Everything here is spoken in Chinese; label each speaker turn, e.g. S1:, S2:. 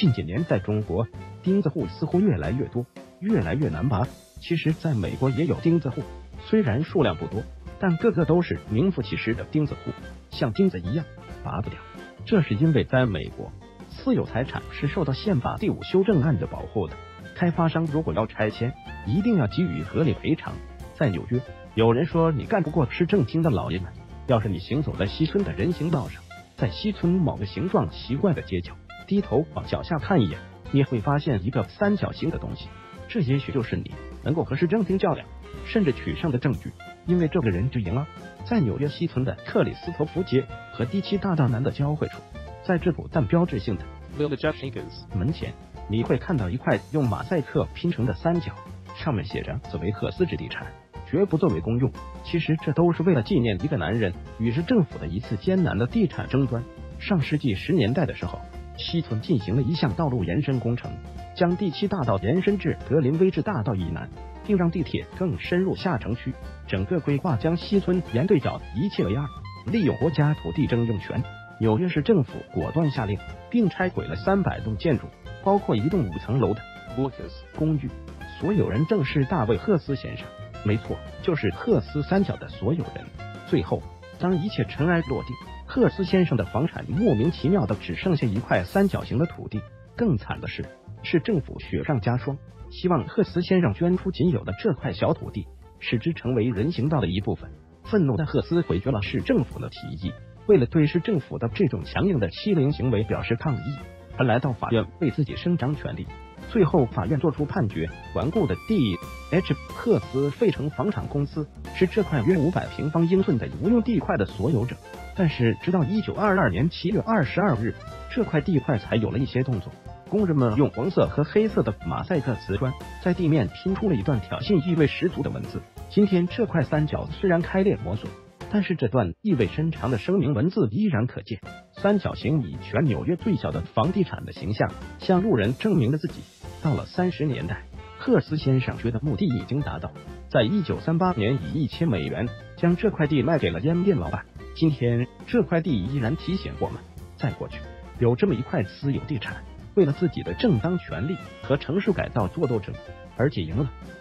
S1: 近几年在中国，钉子户似乎越来越多，越来越难拔。其实，在美国也有钉子户，虽然数量不多，但个个都是名副其实的钉子户，像钉子一样拔不掉。这是因为在美国，私有财产是受到宪法第5修正案的保护的。开发商如果要拆迁，一定要给予合理赔偿。在纽约，有人说你干不过市政厅的老爷们，要是你行走在西村的人行道上，在西村某个形状奇怪的街角，低头往脚下看一眼，你会发现一个三角形的东西，这也许就是你能够和市政厅较量，甚至取胜的证据。因为这个人就赢了。在纽约西村的克里斯托弗街和第7大道南的交汇处，在质朴但标志性的 Village Acres 门前，你会看到一块用马赛克拼成的三角，上面写着“作为赫斯之地产，绝不作为公用”。其实这都是为了纪念一个男人与市政府的一次艰难的地产争端。上世纪10年代的时候，西村进行了一项道路延伸工程，将第7大道延伸至格林威治大道以南，并让地铁更深入下城区。整个规划将西村沿对角一切为二，利用国家土地征用权，纽约市政府果断下令，并拆毁了300栋建筑，包括一栋5层楼的公寓。所有人正是大卫·赫斯先生，没错，就是赫斯三角的所有人。最后，当一切尘埃落定，赫斯先生的房产莫名其妙的只剩下一块三角形的土地。更惨的是，市政府雪上加霜，希望赫斯先生捐出仅有的这块小土地，使之成为人行道的一部分。愤怒的赫斯回绝了市政府的提议，为了对市政府的这种强硬的欺凌行为表示抗议，他来到法院为自己伸张权利。最后法院作出判决，顽固的 D.H. 赫斯费城房产公司是这块约500平方英寸的无用地块的所有者。但是直到1922年7月22日，这块地块才有了一些动作。工人们用黄色和黑色的马赛克瓷砖在地面拼出了一段挑衅意味十足的文字。今天这块三角虽然开裂磨损，但是这段意味深长的声明文字依然可见。三角形以全纽约最小的房地产的形象向路人证明了自己。到了30年代，赫斯先生觉得目的已经达到，在1938年以$1000美将这块地卖给了烟店老板。今天这块地依然提醒我们，在过去有这么一块私有地产，为了自己的正当权利和城市改造做斗争，而且赢了。